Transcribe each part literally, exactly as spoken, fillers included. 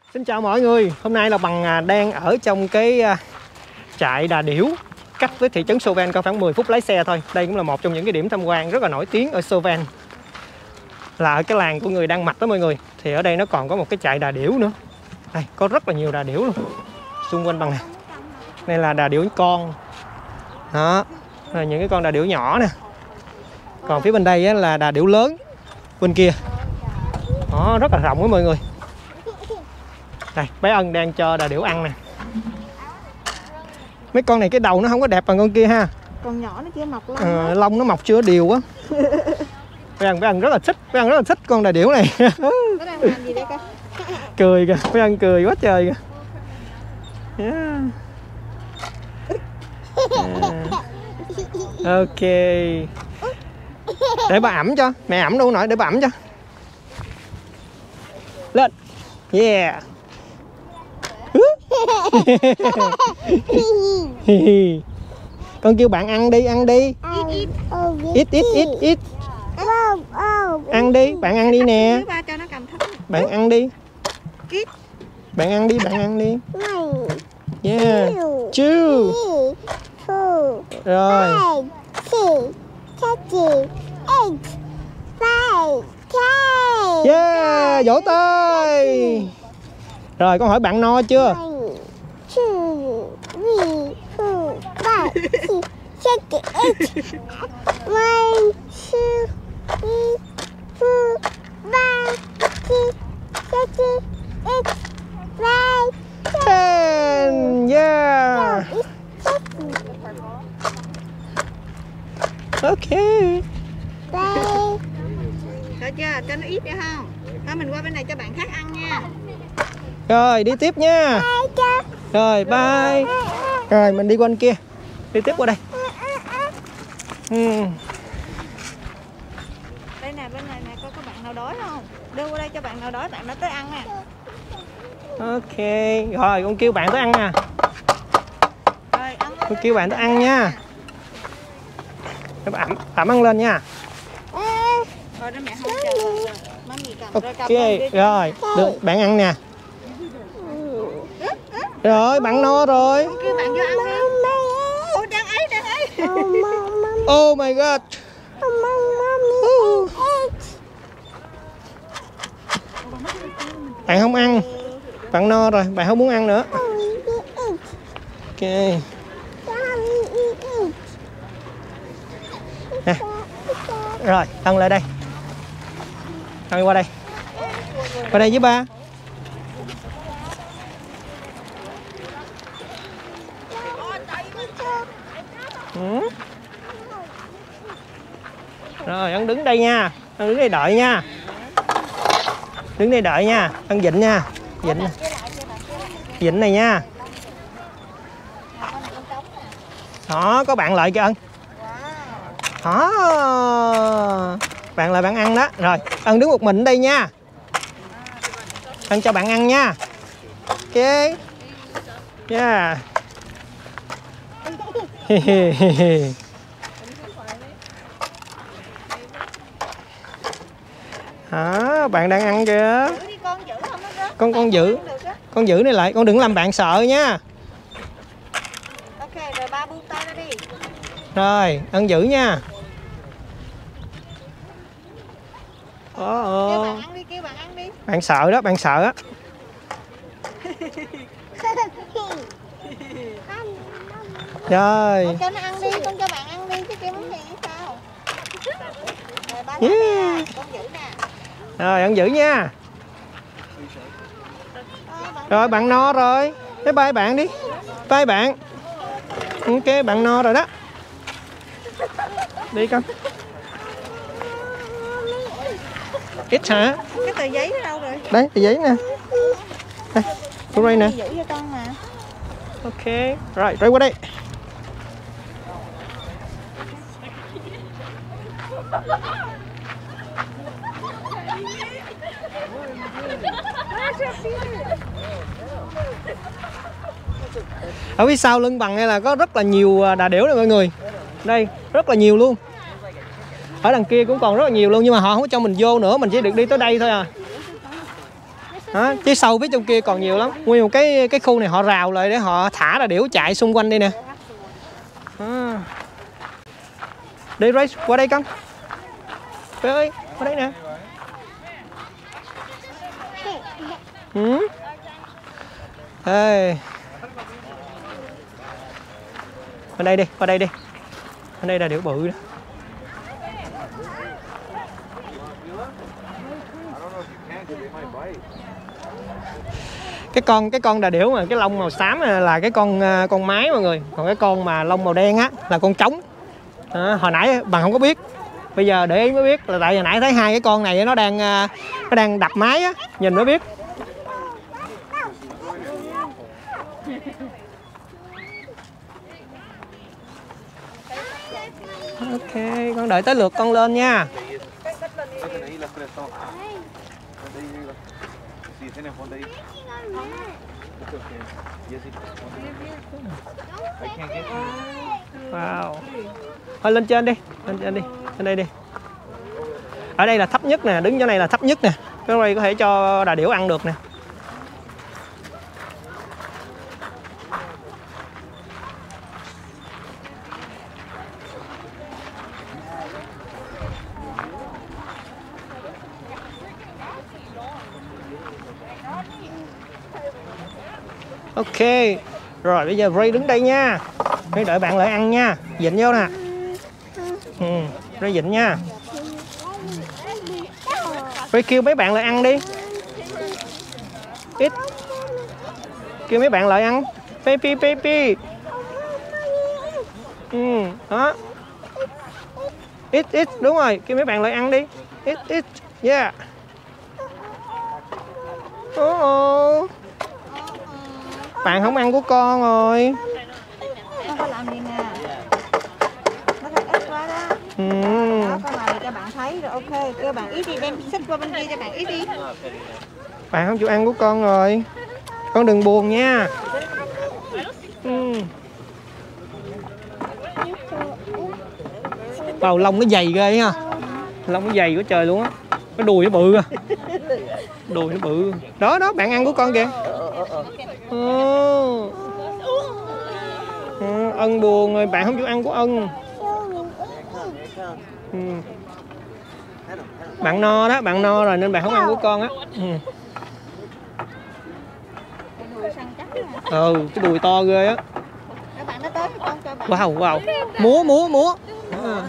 Xin chào mọi người, hôm nay là Bằng đang ở trong cái trại đà điểu cách với thị trấn Soven có khoảng mười phút lái xe thôi. Đây cũng là một trong những cái điểm tham quan rất là nổi tiếng ở Soven, là ở cái làng của người Đan Mạch đó mọi người. Thì ở đây nó còn có một cái trại đà điểu nữa. Đây, có rất là nhiều đà điểu luôn xung quanh Bằng này. Đây là đà điểu con đó, rồi những cái con đà điểu nhỏ nè. Còn phía bên đây á, là đà điểu lớn bên kia đó, rất là rộng đó mọi người. Đây, bé Ân đang cho đà điểu ăn nè. Mấy con này cái đầu nó không có đẹp bằng con kia ha. Con nhỏ nó chưa mọc lông. À, lông nó mọc chưa đều á. Bé Ân, bé Ân rất là thích, bé Ân rất là thích con đà điểu này. Nó đang làm gì đây con? Cười kìa, bé Ân cười quá trời kìa. Yeah. Yeah. Ok. Để bà ẩm cho, mẹ ẩm đâu nổi, để bà ẩm cho. Lên. Yeah. Con kêu bạn ăn đi, ăn đi. Ít ít ít ít. Ăn đi, bạn ăn đi nè. Bạn ăn đi. Bạn ăn đi, bạn ăn đi. Yeah. Chew. Rồi. Yeah, vỗ tay. Rồi con hỏi bạn no chưa? Ten. Yeah. Ok. Được chưa? Cho nó ít nữa không? Thôi mình qua bên này cho bạn khác ăn nha. Rồi đi tiếp nha. Rồi bye. Rồi mình đi qua bên kia. Đi tiếp qua đây. Ừ. Đây nè, bên này nè, có có bạn nào đói không? Đưa qua đây cho bạn nào đói, bạn nó tới ăn nè. Ok. Rồi con kêu bạn tới ăn nè. Rồi ăn. Con kêu bạn tới ăn nha. Ẩm, ẩm ăn lên nha. Rồi đó mẹ không chờ. Ok, rồi, được, bạn ăn nè. Rồi, bạn no rồi. Kêu bạn vô ăn đi. Ôi, đang ấy, đang ấy. Oh my god. Uh. Bạn không ăn. Bạn no rồi, bạn không muốn ăn nữa. Ok. Nè. Rồi, Ân lại đây. Ân qua đây. Qua đây với ba. Ừ. Rồi, Ân đứng đây nha. Ân đứng đây đợi nha. Đứng đây đợi nha. Ân vịnh nha. Vịnh. Vịnh này nha. Đó, có bạn lợi kìa Ân. Đó. Bạn lại bạn ăn đó. Rồi, Ân đứng một mình đây nha. Ân cho bạn ăn nha. Ok. Yeah. Đó, bạn đang ăn kìa. Con con giữ. Con giữ này lại, con đừng làm bạn sợ nha. Ok, rồi ba buông tay ra đi. Rồi, Ân giữ nha. Ồ, ồ. Kêu bạn ăn đi, kêu bạn ăn đi. Bạn sợ đó, bạn sợ á. Rồi. Con cho nó ăn đi, con cho bạn ăn đi, chứ kêu muốn gì sao? Rồi ba Yeah. nè, con giữ nè. Rồi, Ân giữ nha. Rồi, bạn no rồi. Bye bye bạn đi. Bye bạn. Ok, bạn no rồi đó. Đi con. Ít hả? Cái tờ giấy nó đâu rồi? Đấy, tờ giấy nè. Đây, cô đây nè. Giữ cho con mà. Ok, rồi, rồi qua đây. Ở phía sau lưng Bằng này là có rất là nhiều đà điểu này mọi người. Đây, rất là nhiều luôn. Ở đằng kia cũng còn rất là nhiều luôn, nhưng mà họ không có cho mình vô nữa, mình chỉ được đi tới đây thôi à. Đó, chứ sâu phía trong kia còn nhiều lắm. Nguyên một cái cái khu này họ rào lại để họ thả đà điểu chạy xung quanh đây nè. Đó. Đi Race, qua đây con. Bé ơi, qua đây nè. Ừ. Ê. Qua đây đi, qua đây đi. Ở đây là điểu bự đó. Cái con cái con đà điểu mà cái lông màu xám là cái con con mái mọi người, còn cái con mà lông màu đen á là con trống. À, hồi nãy bạn không có biết, bây giờ để ý mới biết là tại hồi nãy thấy hai cái con này nó đang nó đang đập mái á, nhìn mới biết. Ok, con đợi tới lượt con lên nha. Wow. Thôi lên trên đi, lên trên đi, lên đây đi. Ở đây là thấp nhất nè, đứng chỗ này là thấp nhất nè. Cái đây có thể cho đà điểu ăn được nè. Ok. Rồi bây giờ Ray đứng đây nha. Ray đợi bạn lại ăn nha. Dịnh vô nè. Ừ, Ray dịnh nha. Ray kêu mấy bạn lại ăn đi. Ít. Kêu mấy bạn lại ăn. Baby baby. Ừ, đó. Ít ít, đúng rồi, kêu mấy bạn lại ăn đi. Ít ít. Yeah. Oh oh. Bạn không ăn của con rồi. Con có làm gì nè. Nó thật ít quá đó. Ừ. Đó, con làm cho bạn thấy rồi, ok. Kêu bạn ít đi, đem xích qua bên kia cho bạn ít đi. Bạn không chịu ăn của con rồi. Con đừng buồn nha. Ừ. Vào lông nó dày ghê ha. Lông nó dày của trời luôn á. Cái đùi nó bự à. Đùi nó bự. Đó đó, bạn ăn của con kìa. Ừ. Ừ, Ân buồn rồi, bạn không chịu ăn của Ân. Ừ. Bạn no đó, bạn no rồi nên bạn không ăn của con á. Ừ. Ừ, cái đùi to ghê á. Wow, wow. Múa, múa, múa. À.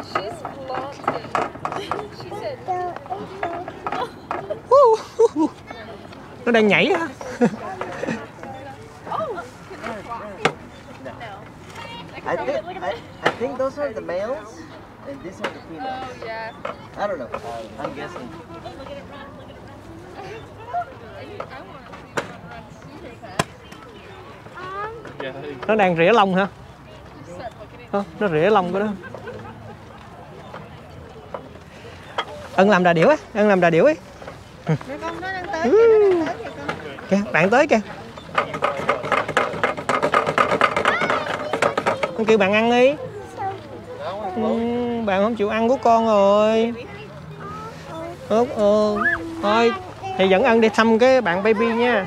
Nó đang nhảy hả? I think I, I think those are the males and these are the females. Oh yeah. I don't know. I'm guessing. Nó đang rỉa lông hả? Nó, nó rỉa lông của nó. Ân làm đà điểu ấy, Ân làm đà điểu ấy. Con nó đang tới, nó đang tới kìa con. Kìa, bạn tới kìa. Con kêu bạn ăn đi. Ừ, bạn không chịu ăn của con rồi. Ớt ơn. Thôi, thì dẫn Ân đi thăm cái bạn baby nha.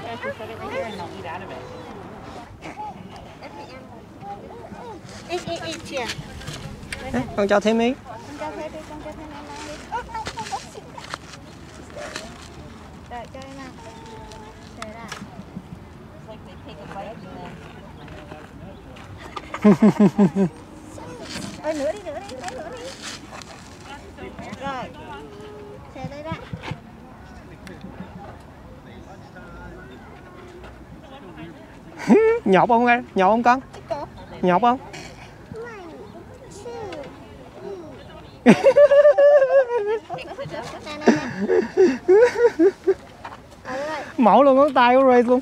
Ít ít ít kìa. À, con cho thêm ý. Con cho thêm đi, con cho thêm em ăn đi. Đợi cho em ăn. Để ra. Ơi nữa đi, nữa đi, nữa đi. Rồi. Xe đây ra. Nhột không em? Nhột không con? Nhột không? Mẫu luôn ngón tay của Ray luôn.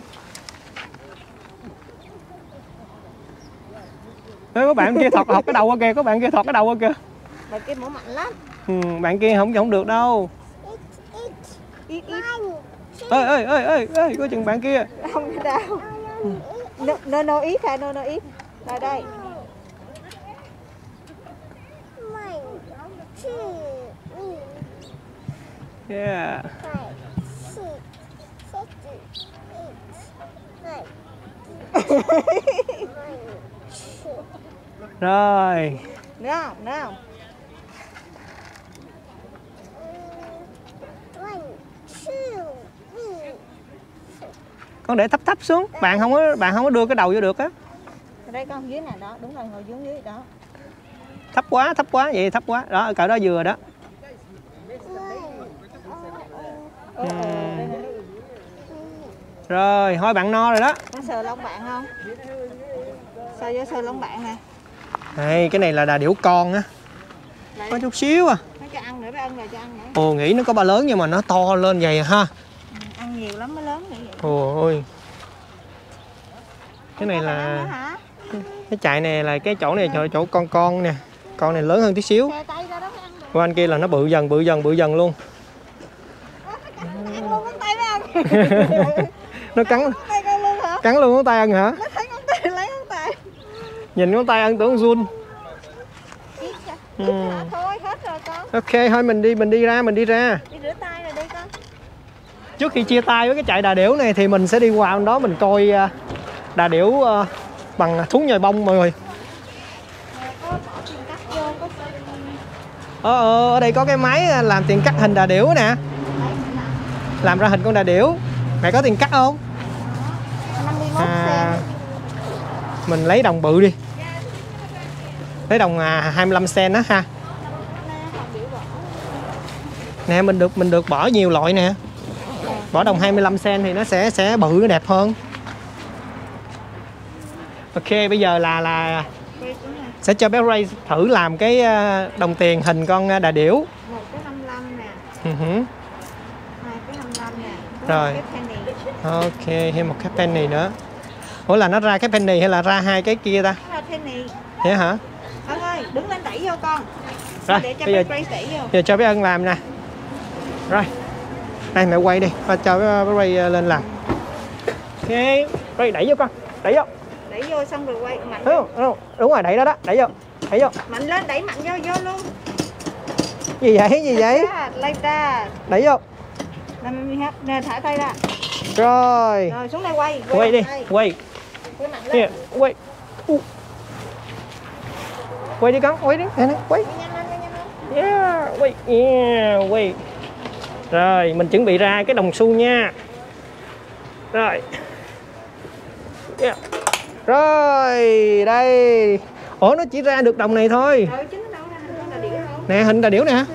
Đấy, có bạn kia thọt học cái đầu qua kìa, có bạn kia thọt cái đầu qua kìa. Bạn kia mổ mạnh lắm. Ừ, bạn kia không không được đâu. Ít ít. Ơi ơi ơi ơi ơi, có chừng bạn kia. Không đâu. No no, no ít hả? No no ít. Rồi đây. Yeah. Rồi. Nữa không? Nữa không? Con để thấp thấp xuống, bạn không có bạn không có đưa cái đầu vô được á. Ở đây con dưới này đó, đúng rồi, ngồi xuống dưới đó. Thấp quá, thấp quá, vậy thấp quá. Đó, cỡ đó vừa đó. Ừ. Rồi, thôi bạn no rồi đó. Có sờ lông bạn không? Sờ vô sờ lông bạn nè. Đây, cái này là đà điểu con á. Có chút xíu à. Nó cho ăn nữa, bé ân rồi cho ăn nữa. Ồ, nghĩ nó có ba lớn nhưng mà nó to lên vậy ha. Ừ, ăn nhiều lắm mới lớn như vậy. Ồ ôi. Cái này là cái chạy này là cái chỗ này chỗ, chỗ con con nè. Con này lớn hơn tí xíu. Của anh kia là nó bự dần bự dần bự dần luôn. Nó cắn cắn luôn ngón tay ăn hả? Nó thấy ngón tay lấy ngón tay. Nhìn ngón tay ăn tưởng run. Ừ. Thôi hết rồi con. Ok, thôi mình đi mình đi ra mình đi ra. Đi rửa tay rồi đi con. Trước khi chia tay với cái chạy đà điểu này thì mình sẽ đi qua đó mình coi đà điểu bằng thúng nhồi bông mọi người. Ờ, ờ, ở đây có cái máy làm tiền cắt hình đà điểu nè. Làm ra hình con đà điểu. Mẹ có tiền cắt không? À, mình lấy đồng bự đi. Lấy đồng hai mươi lăm cent á ha. Nè mình được mình được bỏ nhiều loại nè. Bỏ đồng hai mươi lăm cent thì nó sẽ sẽ bự nó đẹp hơn. Ok, bây giờ là là sẽ cho bé Ray thử làm cái đồng tiền hình con đà điểu. Một cái hai mươi lăm nè. Uh-huh. Hai cái hai mươi lăm nè. Rồi. Ok, thêm một cái penny nữa. Ủa là nó ra cái penny hay là ra hai cái kia ta? Nó ra penny. Vậy hả? Ân ơi, đứng lên đẩy vô con. Rồi, để cho bây giờ, Ray đẩy vô. bây giờ cho bé Ân làm nè. Rồi. Đây mẹ quay đi, và cho bé, bé Ray lên làm. Ok, Ray đẩy vô con, đẩy vô. Đẩy vô xong rồi quay mạnh. Đúng, đúng, đúng rồi, đẩy đó đó, đẩy vô. Đẩy vô. Mạnh lên, đẩy mạnh vô vô luôn. Gì vậy? Gì vậy? Like that. Đẩy vô. Nè, thả tay ra. Rồi. Rồi xuống đây quay. Quay đi, quay. Quay mạnh lên. Here, quay. Uh. Quay đi con, quay đi, nè nè, quay. Yeah, quay, yeah, quay. Rồi, mình chuẩn bị ra cái đồng xu nha. Rồi. Yeah. Rồi, đây. Ủa nó chỉ ra được đồng này thôi. Nè, hình đà điểu nè.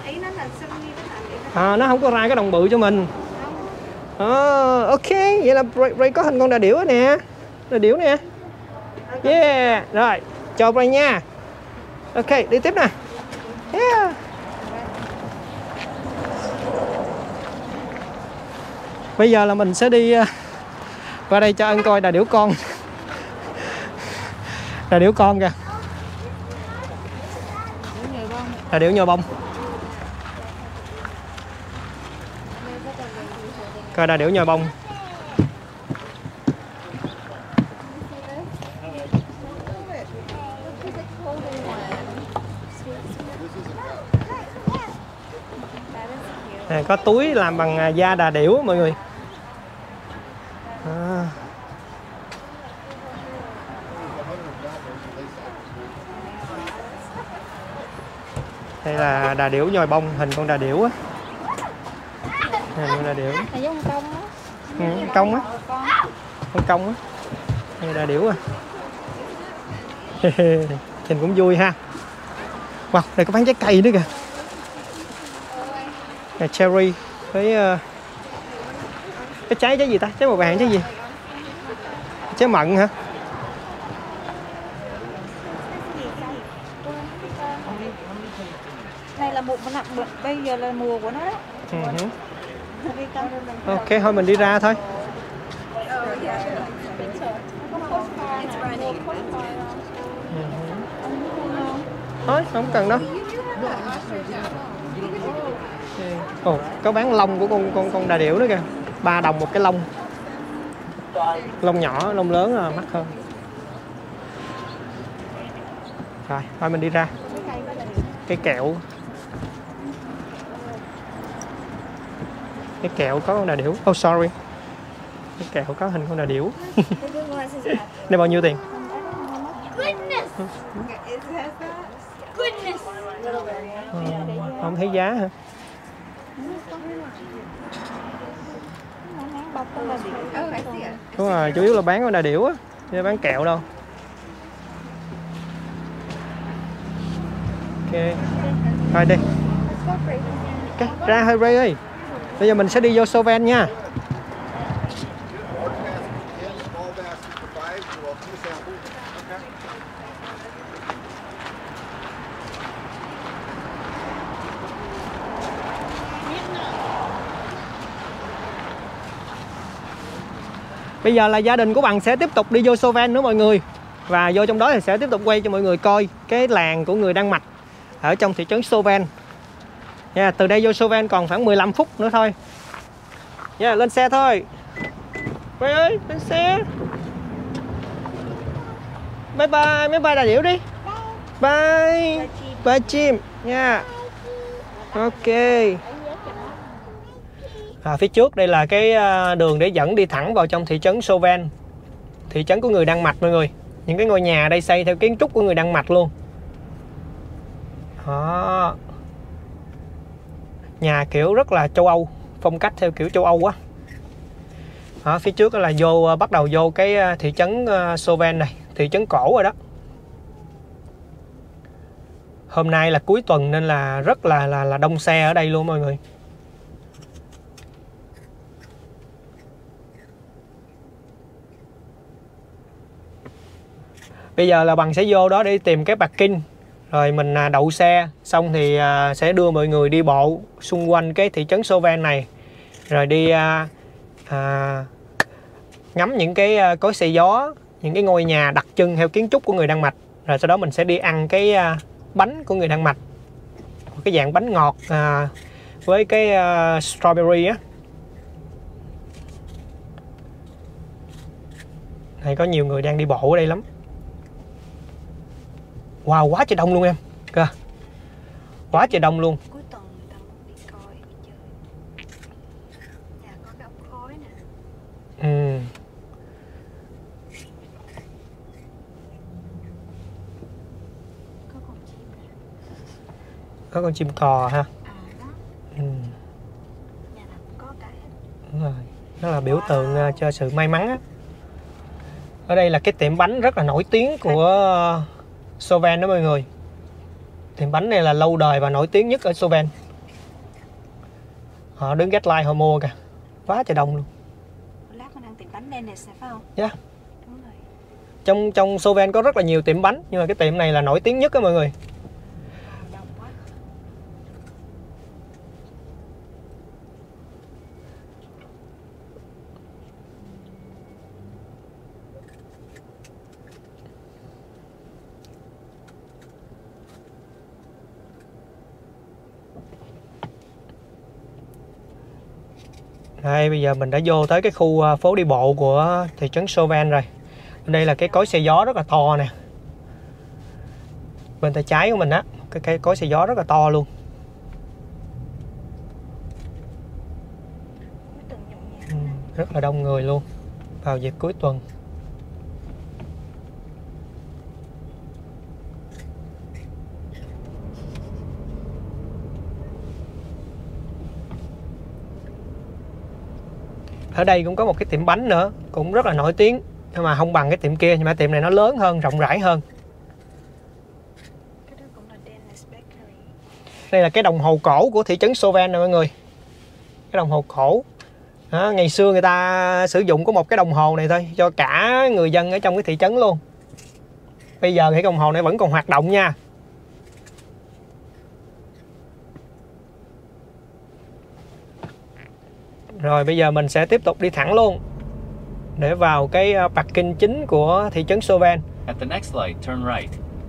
À, nó không có ra cái đồng bự cho mình. À, ok, vậy là Ray, Ray có hình con đà điểu nè. Đà điểu nè. Yeah, rồi, cho Ray nha. Ok, đi tiếp nè. Yeah. Bây giờ là mình sẽ đi uh, qua đây cho Ân coi đà điểu con. Đà điểu con kìa. Đà điểu nhồi bông. Coi đà điểu nhồi bông. À, có túi làm bằng da đà điểu mọi người. À. Đây là đà điểu nhồi bông, hình con đà điểu á. Hình con đà điểu. Này giống con á. Ừ, công á. Con công á. Đây đà điểu à. Nhìn cũng vui ha. Wow, đây có bán trái cây nữa kìa. Này, cherry với uh, cái trái trái gì ta? Trái màu vàng trái gì? Trái mận hả? Này là một bây giờ là mùa của nó đó. Uh-huh. Ok, thôi mình đi ra thôi. Thôi, không cần đâu. Ồ, có bán lông của con con con đà điểu nữa kìa. ba đồng một cái lông. Lông nhỏ, lông lớn là mắc hơn. Rồi, thôi mình đi ra. Cái kẹo. Cái kẹo có con đà điểu. Oh sorry. Cái kẹo có hình con đà điểu. Đây bao nhiêu tiền? Goodness. Goodness. Ừ, không thấy giá hả? Đúng rồi, chủ yếu là bán con đà điểu á, chứ bán kẹo đâu. Ok, thôi đi. Okay, ra hơi Ray ơi. Bây giờ mình sẽ đi vô Soven nha. Bây giờ là gia đình của bạn sẽ tiếp tục đi vô Soven nữa mọi người. Và vô trong đó thì sẽ tiếp tục quay cho mọi người coi cái làng của người Đan Mạch ở trong thị trấn Soven. Nha, từ đây vô Soven còn khoảng mười lăm phút nữa thôi. Nha, lên xe thôi. Ray ơi, lên xe. Bye bye, bye bye đà điểu đi. Bye. Bye chim nha. Ok. À, phía trước đây là cái đường để dẫn đi thẳng vào trong thị trấn Soven, thị trấn của người Đan Mạch mọi người. Những cái ngôi nhà đây xây theo kiến trúc của người Đan Mạch luôn. Đó. Nhà kiểu rất là châu Âu, phong cách theo kiểu châu Âu á. Đó, phía trước là vô bắt đầu vô cái thị trấn Soven này, thị trấn cổ rồi đó. Hôm nay là cuối tuần nên là rất là là là đông xe ở đây luôn mọi người. Bây giờ là bằng sẽ vô đó để tìm cái parking. Rồi mình đậu xe xong thì sẽ đưa mọi người đi bộ xung quanh cái thị trấn Soven này. Rồi đi à, à, ngắm những cái cối xay gió, những cái ngôi nhà đặc trưng theo kiến trúc của người Đan Mạch. Rồi sau đó mình sẽ đi ăn cái à, bánh của người Đan Mạch, cái dạng bánh ngọt à, với cái à, strawberry á. Này có nhiều người đang đi bộ ở đây lắm. Wow, quá trời đông luôn em. Kìa. Quá trời đông luôn. Cuối tuần người ta đi coi đi chơi. Nhà có cái ống khói nè. Ừ. Có con chim nè. Có con chim cò ha. À đó. Ừ. Nhà nào cũng có cái hết. Đúng rồi. Nó là biểu tượng uh, cho sự may mắn á. Ở đây là cái tiệm bánh rất là nổi tiếng của uh, Soven đó mọi người. Tiệm bánh này là lâu đời và nổi tiếng nhất ở Soven. Họ đứng gác line họ mua kìa. Quá trời đông luôn. Lát mình ăn tiệm bánh Dennis này phải không? Dạ. Yeah. Đúng rồi. Trong trong Soven có rất là nhiều tiệm bánh, nhưng mà cái tiệm này là nổi tiếng nhất đó mọi người. Đông quá. Đây, bây giờ mình đã vô tới cái khu phố đi bộ của thị trấn Soven rồi. Đây là cái cối xay gió rất là to nè. Bên tay trái của mình á, cái, cái cối xay gió rất là to luôn. Ừ, rất là đông người luôn vào dịp cuối tuần. Ở đây cũng có một cái tiệm bánh nữa, cũng rất là nổi tiếng, nhưng mà không bằng cái tiệm kia, nhưng mà tiệm này nó lớn hơn, rộng rãi hơn. Cái đó cũng là Dennis Bakery. Đây là cái đồng hồ cổ của thị trấn Soven nè mọi người. Cái đồng hồ cổ. Đó, ngày xưa người ta sử dụng có một cái đồng hồ này thôi cho cả người dân ở trong cái thị trấn luôn. Bây giờ cái đồng hồ này vẫn còn hoạt động nha. Rồi bây giờ mình sẽ tiếp tục đi thẳng luôn để vào cái parking chính của thị trấn Soven. At the next light, turn right.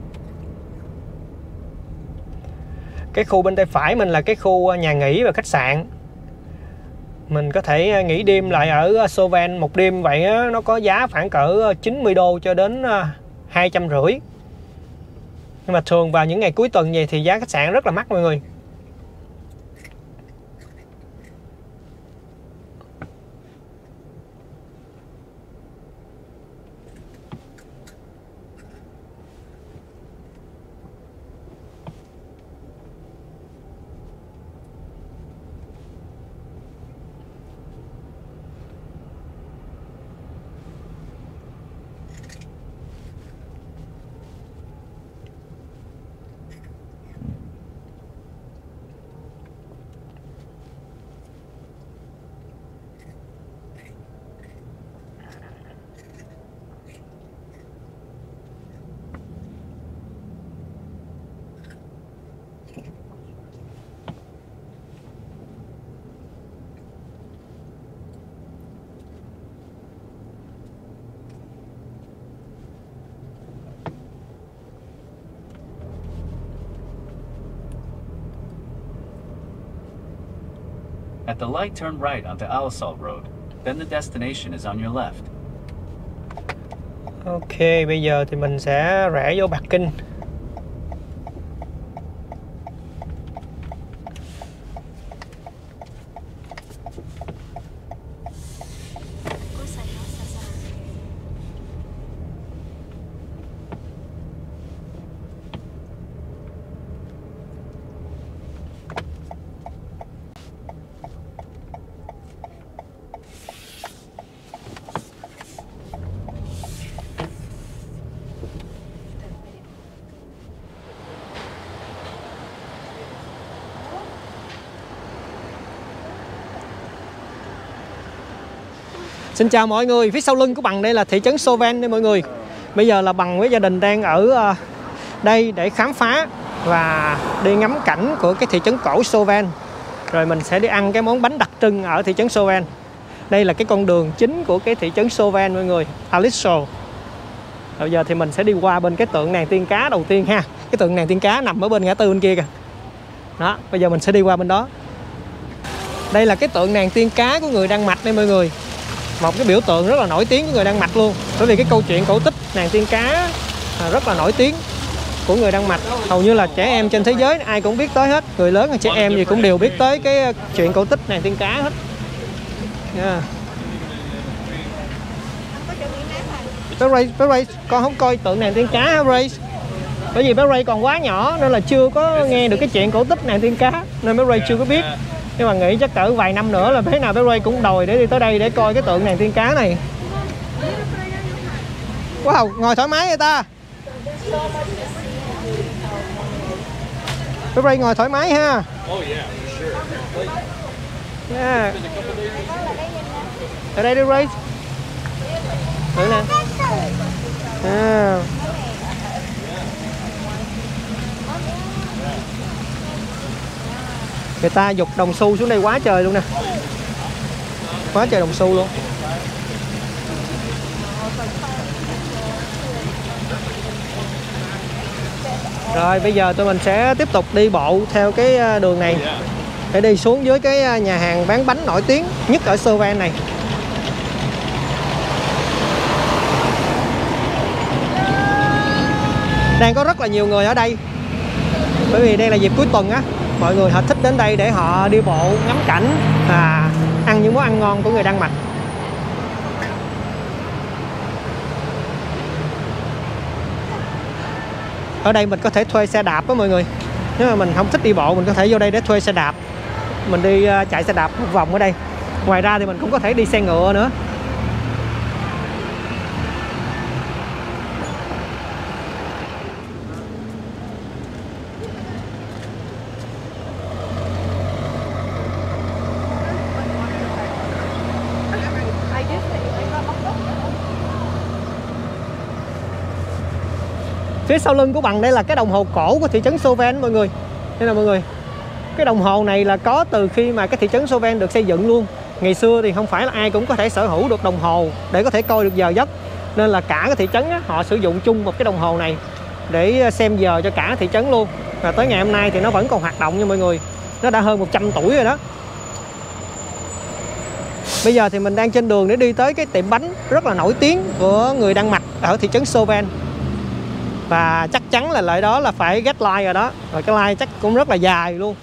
Cái khu bên tay phải mình là cái khu nhà nghỉ và khách sạn. Mình có thể nghỉ đêm lại ở Soven một đêm vậy á, nó có giá khoảng cỡ chín mươi đô cho đến hai trăm rưỡi. Nhưng mà thường vào những ngày cuối tuần vậy thì giá khách sạn rất là mắc mọi người. At the light, turn right onto Alisal Road. Then the destination is on your left. Ok, bây giờ thì mình sẽ rẽ vô Bạc Kinh. Xin chào mọi người, phía sau lưng của Bằng đây là thị trấn Soven đây mọi người. Bây giờ là Bằng với gia đình đang ở đây để khám phá và đi ngắm cảnh của cái thị trấn cổ Soven. Rồi mình sẽ đi ăn cái món bánh đặc trưng ở thị trấn Soven. Đây là cái con đường chính của cái thị trấn Soven mọi người, Alisal. Bây giờ thì mình sẽ đi qua bên cái tượng nàng tiên cá đầu tiên ha. Cái tượng nàng tiên cá nằm ở bên ngã tư bên kia kìa. Đó, bây giờ mình sẽ đi qua bên đó. Đây là cái tượng nàng tiên cá của người Đan Mạch đây mọi người. Một cái biểu tượng rất là nổi tiếng của người Đan Mạch luôn. Bởi vì cái câu chuyện cổ tích nàng tiên cá rất là nổi tiếng của người Đan Mạch. Hầu như là trẻ em trên thế giới ai cũng biết tới hết. Người lớn hay trẻ em gì cũng đều biết tới cái chuyện cổ tích nàng tiên cá hết. Yeah. Bé Ray, bé Ray, con không coi tượng nàng tiên cá hả Ray? Bởi vì bé Ray còn quá nhỏ nên là chưa có nghe được cái chuyện cổ tích nàng tiên cá. Nên bé Ray chưa có biết. Nhưng mà nghĩ chắc cỡ vài năm nữa là thế nào bé Ray cũng đòi để đi tới đây để coi cái tượng nàng tiên cá này. Wow, ngồi thoải mái vậy ta. Bé Ray ngồi thoải mái ha. Yeah. Ở đây đi Ray. Thử nè. À. Người ta dục đồng xu xuống đây quá trời luôn nè. Quá trời đồng xu luôn. Rồi bây giờ tụi mình sẽ tiếp tục đi bộ theo cái đường này để đi xuống dưới cái nhà hàng bán bánh nổi tiếng nhất ở Soven này. Đang có rất là nhiều người ở đây. Bởi vì đây là dịp cuối tuần á. Mọi người họ thích đến đây để họ đi bộ, ngắm cảnh và ăn những món ăn ngon của người Đan Mạch. Ở đây mình có thể thuê xe đạp đó mọi người. Nếu mà mình không thích đi bộ mình có thể vô đây để thuê xe đạp. Mình đi chạy xe đạp một vòng ở đây. Ngoài ra thì mình cũng có thể đi xe ngựa nữa. Phía sau lưng của Bằng đây là cái đồng hồ cổ của thị trấn Soven mọi người. Đây là mọi người. Cái đồng hồ này là có từ khi mà cái thị trấn Soven được xây dựng luôn. Ngày xưa thì không phải là ai cũng có thể sở hữu được đồng hồ để có thể coi được giờ giấc. Nên là cả cái thị trấn á, họ sử dụng chung một cái đồng hồ này để xem giờ cho cả thị trấn luôn. Và tới ngày hôm nay thì nó vẫn còn hoạt động nha mọi người. Nó đã hơn một trăm tuổi rồi đó. Bây giờ thì mình đang trên đường để đi tới cái tiệm bánh rất là nổi tiếng của người Đan Mạch ở thị trấn Soven. Và chắc chắn là lại đó là phải get line rồi đó. Rồi cái line chắc cũng rất là dài luôn.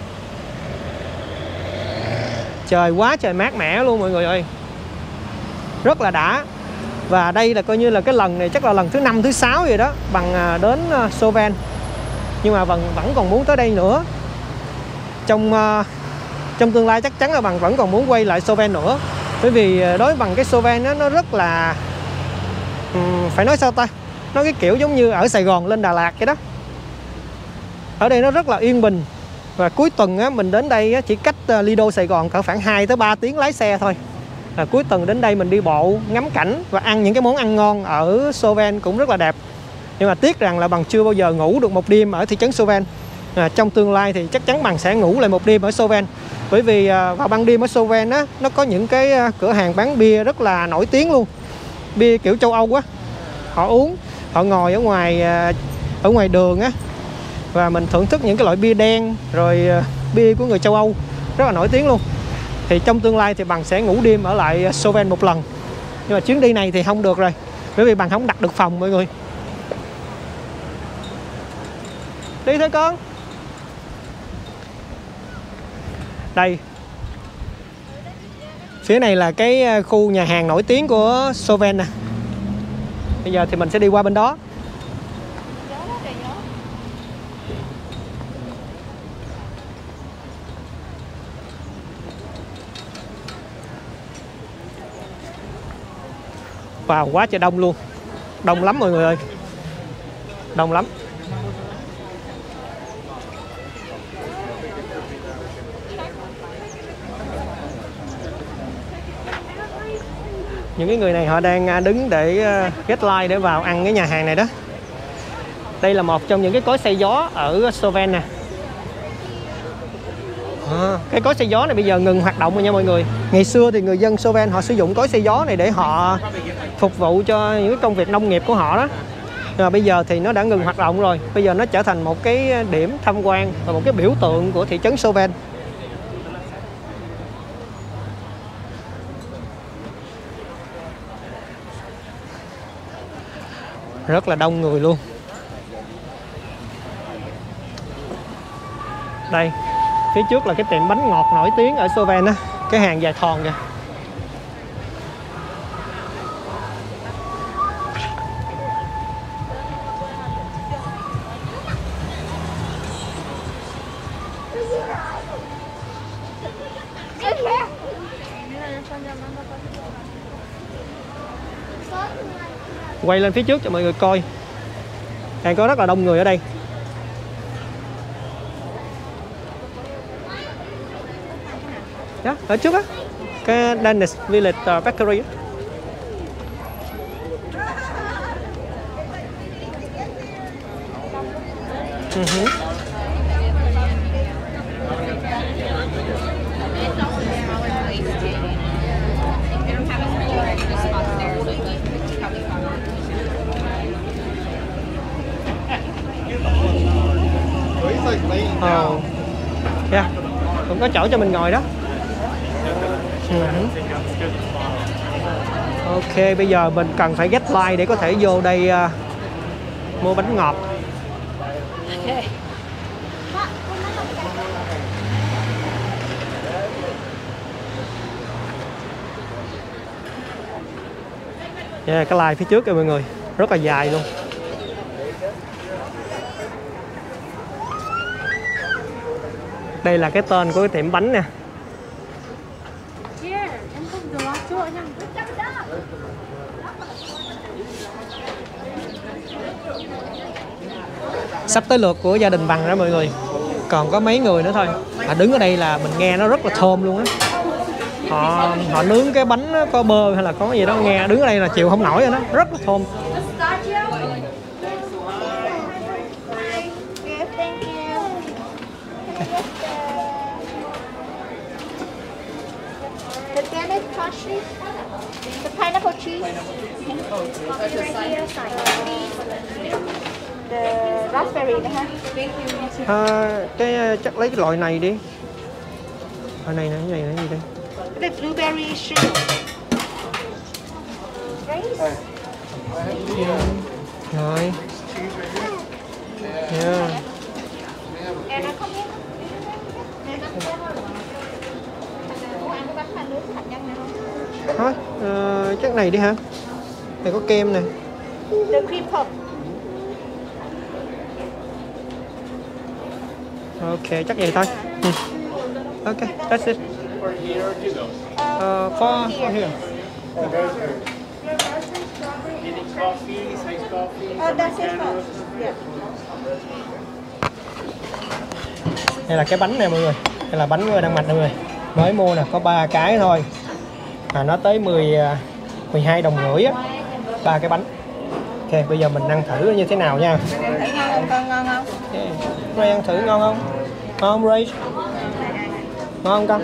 Trời quá trời mát mẻ luôn mọi người ơi. Rất là đã. Và đây là coi như là cái lần này chắc là lần thứ năm thứ sáu vậy đó Bằng đến Soven. Nhưng mà Bằng vẫn còn muốn tới đây nữa. Trong trong tương lai chắc chắn là Bằng vẫn còn muốn quay lại Soven nữa. Bởi vì đối với Bằng cái Soven đó, nó rất là um, phải nói sao ta, nó cái kiểu giống như ở Sài Gòn lên Đà Lạt vậy đó. Ở đây nó rất là yên bình. Và cuối tuần á, mình đến đây á, chỉ cách Lido Sài Gòn cỡ khoảng hai tới ba tiếng lái xe thôi. À, cuối tuần đến đây mình đi bộ, ngắm cảnh và ăn những cái món ăn ngon ở Soven cũng rất là đẹp. Nhưng mà tiếc rằng là Bằng chưa bao giờ ngủ được một đêm ở thị trấn Soven. À, trong tương lai thì chắc chắn Bằng sẽ ngủ lại một đêm ở Soven. Bởi vì à, vào ban đêm ở Soven á, nó có những cái cửa hàng bán bia rất là nổi tiếng luôn. Bia kiểu châu Âu á. Họ uống, họ ngồi ở ngoài ở ngoài đường á và mình thưởng thức những cái loại bia đen rồi bia của người châu Âu rất là nổi tiếng luôn. Thì trong tương lai thì Bằng sẽ ngủ đêm ở lại Soven một lần. Nhưng mà chuyến đi này thì không được rồi, bởi vì Bằng không đặt được phòng mọi người. Đi thôi con. Đây, phía này là cái khu nhà hàng nổi tiếng của Soven nè. Bây giờ thì mình sẽ đi qua bên đó. Wow, quá trời đông luôn. Đông lắm mọi người ơi. Đông lắm. Những cái người này họ đang đứng để get line để vào ăn cái nhà hàng này đó. Đây là một trong những cái cối xay gió ở Soven nè. À, cái cối xay gió này bây giờ ngừng hoạt động rồi nha mọi người. Ngày xưa thì người dân Soven họ sử dụng cối xay gió này để họ phục vụ cho những cái công việc nông nghiệp của họ đó. Nhưng mà bây giờ thì nó đã ngừng hoạt động rồi. Bây giờ nó trở thành một cái điểm tham quan và một cái biểu tượng của thị trấn Soven. Rất là đông người luôn. Đây, phía trước là cái tiệm bánh ngọt nổi tiếng ở Soven á, cái hàng dài thòn kìa. Quay lên phía trước cho mọi người coi. Đang có rất là đông người ở đây. Đó, ở trước á, cái Danish Village Bakery á. Uh-huh. Oh. Yeah. Cũng có chỗ cho mình ngồi đó. Uh-huh. Ok, bây giờ mình cần phải get line để có thể vô đây uh, mua bánh ngọt. Yeah, cái line phía trước kìa mọi người, rất là dài luôn. Đây là cái tên của cái tiệm bánh nè. Sắp tới lượt của gia đình Bằng đó mọi người. Còn có mấy người nữa thôi. Họ đứng ở đây là mình nghe nó rất là thơm luôn á. Họ họ nướng cái bánh đó, có bơ hay là có gì đó, nghe đứng ở đây là chịu không nổi rồi đó, rất là thơm. The pineapple cheese. The raspberry hả? À, cái chắc lấy cái loại này đi. Ở này nè, cái này là gì đây? The blueberry sugar. Rice. Rồi. Yeah. Em nó không biết. Thôi, uh, chắc này đi hả? Này có kem nè. The cream puff. Ok, chắc vậy thôi. Ừ. Ok, that's it. Uh, for here. Oh, that's it. Yeah. Đây là cái bánh nè mọi người. Đây là bánh của Đan Mạch mọi người. Mới mua nè, có ba cái thôi. À, nó tới mười, mười hai đồng rưỡi á. ba cái bánh. Ok, bây giờ mình ăn thử như thế nào nha. Ngon không? Ngon không? Okay. Ray ăn thử ngon không? Ngon không Ray? Ngon không con?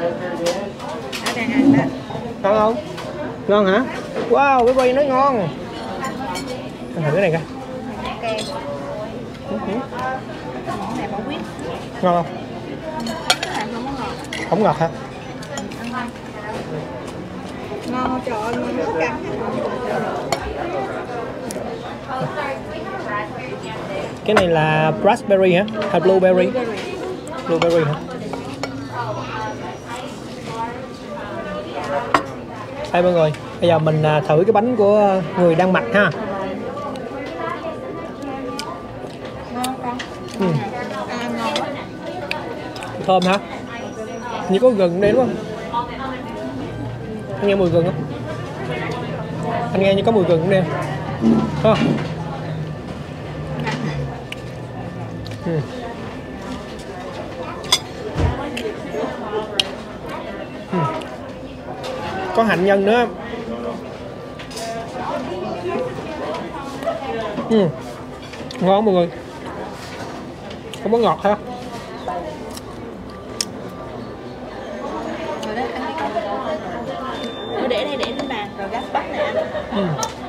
Ngon không? Ngon hả? Wow, cái Ray nói ngon. Ăn thử cái này coi. Ngon không? Không ngọt hả? Ngon trời ơi, ngon tất cả. Cái này là raspberry hả? Hay blueberry? Blueberry hả? Đây mọi người, bây giờ mình thử cái bánh của người Đan Mạch ha. Ngon con. Ừ. À, ngon quá. Thơm hả? Như có gừng đây đúng không? Anh nghe mùi gừng không? Anh nghe như có mùi gừng cũng đây. Không? Ừ. Ừ. Có hạnh nhân nữa. Ừ. Ngon mọi người. Không có ngọt ha. Để đây để lên bàn rồi gắp bắp này ăn. Ừ.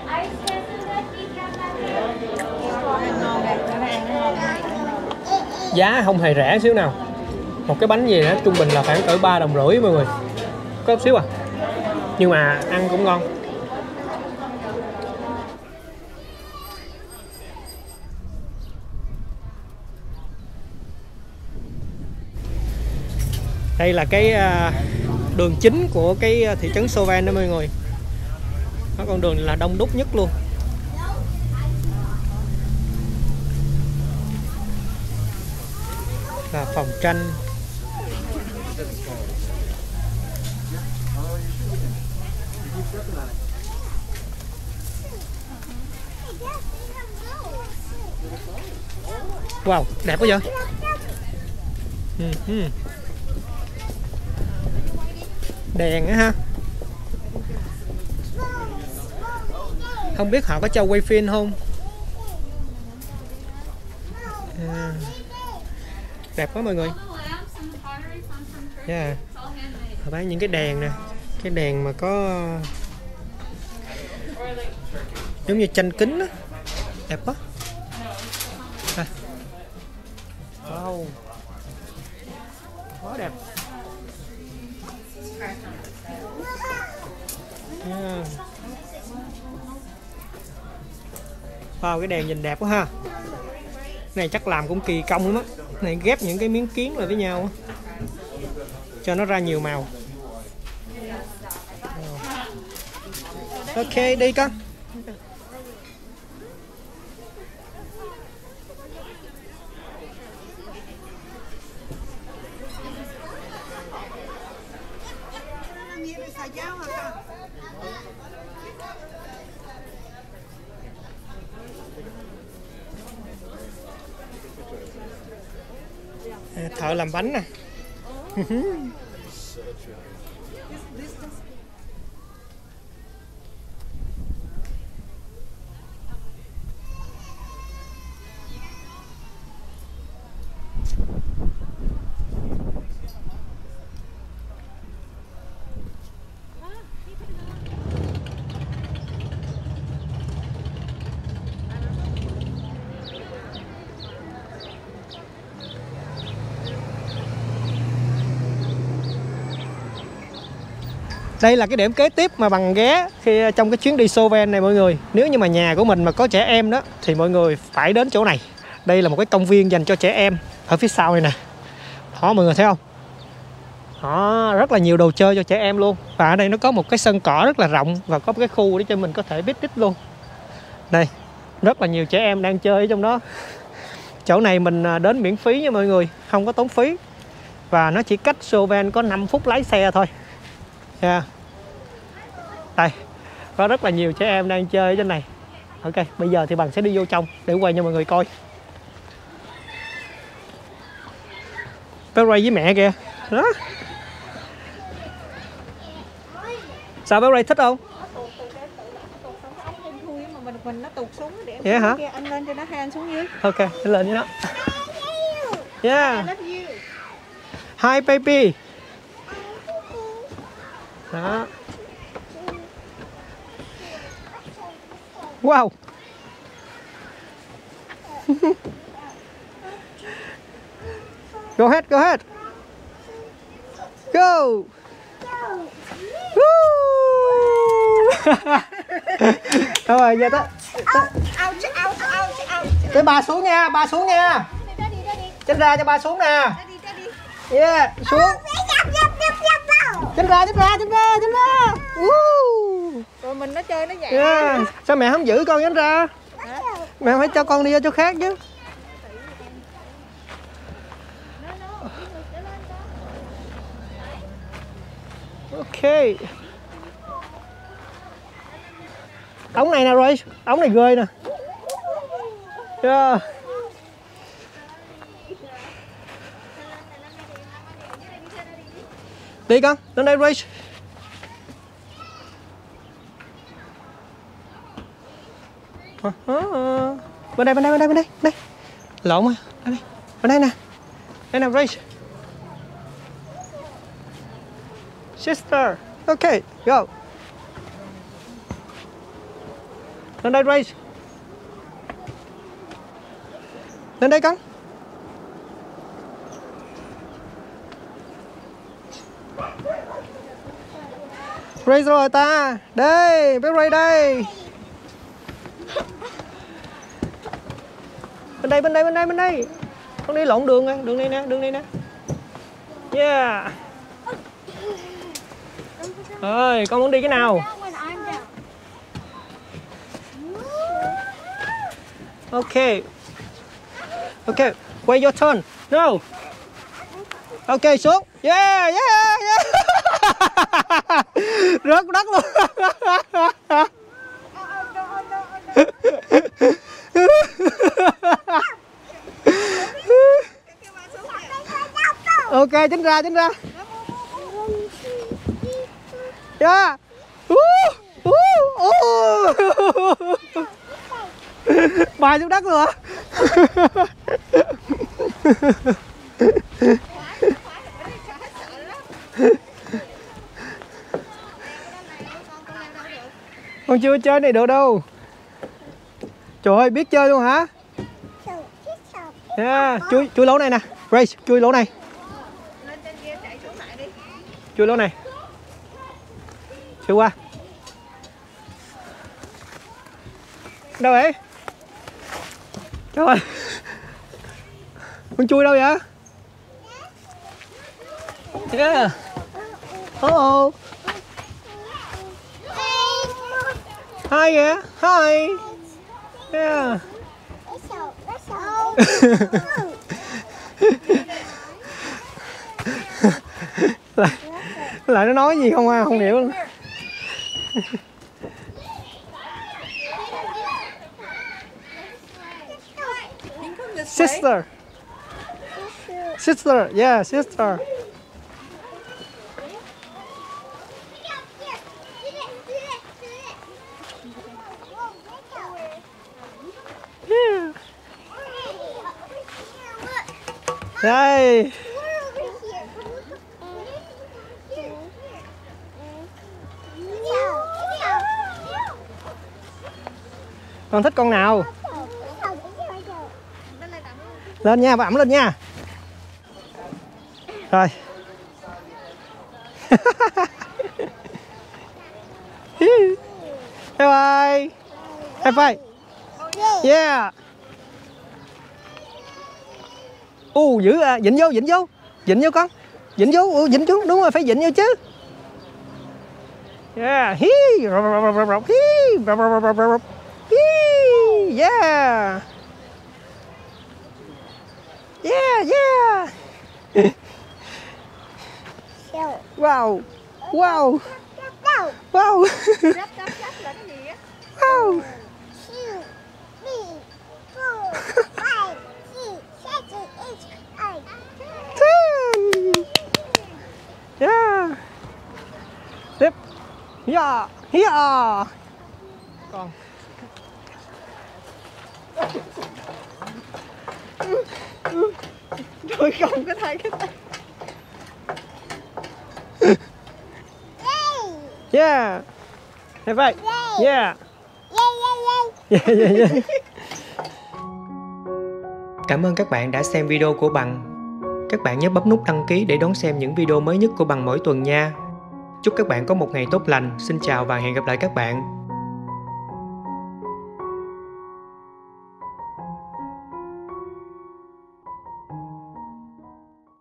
Ngon đây, nó ăn nó ngon. Giá không hề rẻ xíu nào. Một cái bánh gì đó trung bình là khoảng cỡ ba đồng rưỡi mọi người. Có chút xíu à. Nhưng mà ăn cũng ngon. Đây là cái đường chính của cái thị trấn Soven đó mọi người. Nó con đường là đông đúc nhất luôn. Là phòng tranh. Wow, đẹp quá vậy. Ừ, ừ. Đèn á ha. Không biết họ có cho quay phim không. À. Đẹp quá mọi người. Yeah. Họ bán những cái đèn nè. Cái đèn mà có giống như tranh kính á. Đẹp quá. À. Wow. Quá đẹp. Yeah. Wow, cái đèn nhìn đẹp quá ha. Này chắc làm cũng kỳ công lắm á. Này ghép những cái miếng kiến lại với nhau á, cho nó ra nhiều màu. Ok, đi con. À, thợ làm bánh nè. Đây là cái điểm kế tiếp mà bằng ghé khi trong cái chuyến đi Soven này mọi người. Nếu như mà nhà của mình mà có trẻ em đó thì mọi người phải đến chỗ này. Đây là một cái công viên dành cho trẻ em ở phía sau này nè. Đó mọi người thấy không? Đó, rất là nhiều đồ chơi cho trẻ em luôn. Và ở đây nó có một cái sân cỏ rất là rộng và có một cái khu để cho mình có thể picnic luôn. Đây, rất là nhiều trẻ em đang chơi ở trong đó. Chỗ này mình đến miễn phí nha mọi người, không có tốn phí. Và nó chỉ cách Soven có năm phút lái xe thôi. Yeah. Đây, có rất là nhiều trẻ em đang chơi ở trên này. Ok, bây giờ thì Bằng sẽ đi vô trong để quay cho mọi người coi. Bé Ray với mẹ kìa. Đó. Sao bé Ray thích không? Mình nó tụt xuống để yeah, hả? Anh lên cho nó hai anh xuống dưới. Ok, anh lên với nó. Yeah. Hi baby. Đó. Wow. Go ahead, go ahead. Go. Rồi giờ tới tới bà xuống nha, bà xuống nha. Chân ra cho ba xuống nè. Yeah, xuống. Chân ra, chân ra, chân ra, chân ra. Uh. Rồi mình nó chơi nó vậy. Yeah. Sao mẹ không giữ con chân ra? Hả? Mẹ phải cho con đi ra chỗ khác chứ. Ok. Ống này nè rồi, ống này rơi nè. Yeah. Đi con, lên đây Race. Uh -huh. Bên đây, bên đây, bên đây, bên đây, đây. Lộn à, đây, đây. Bên đây nè. Đây nè Race. Sister, ok, go. Lên đây Race. Lên đây con. Ray rồi ta. Đây, bé Ray đây. Bên đây, bên đây, bên đây, bên đây. Con đi lộn đường rồi, đường này nè, đường này nè. Yeah. Rồi, con muốn đi cái nào? Ok. Ok, quay your turn. No. Ok, xuống. Yeah, yeah, yeah. Rớt đất luôn. Ok, tránh ra, tránh ra. Yeah. Uh, uh, uh. Bài xuống đất luôn hả? Con chưa chơi này được đâu. Trời ơi, biết chơi luôn hả? Yeah, chui, chui lỗ này nè. Race, chui lỗ này. Chui lỗ này. Chui qua. Đâu vậy? Trời ơi. Con chui đâu vậy? Yeah. Oh oh. Hi yeah. Hi. Yeah. lại, lại nó nói gì không à, không hiểu luôn. Sister. Sister, yeah, sister. Yeah. Đây. Con thích con nào? Lên nha, bấm lên nha. Rồi. Bye bye. High five. Yeah. U uh, giữ à, dịnh vô, dịnh vô. Dịnh vô con. Dịnh vô, uh, dịnh chú, đúng rồi, phải dịnh vô chứ. Yeah. Hi. Hi. Hi. Yeah. Yeah, yeah. Wow. Wow. Wow. Wow. Yeah. Tiếp. Yeah. Yeah. Con. Tôi không có thấy cái tay. Yeah. High five. Yeah. Yeah, yeah, yeah. Cảm ơn các bạn đã xem video của Bằng. Các bạn nhớ bấm nút đăng ký để đón xem những video mới nhất của Bằng mỗi tuần nha. Chúc các bạn có một ngày tốt lành. Xin chào và hẹn gặp lại các bạn.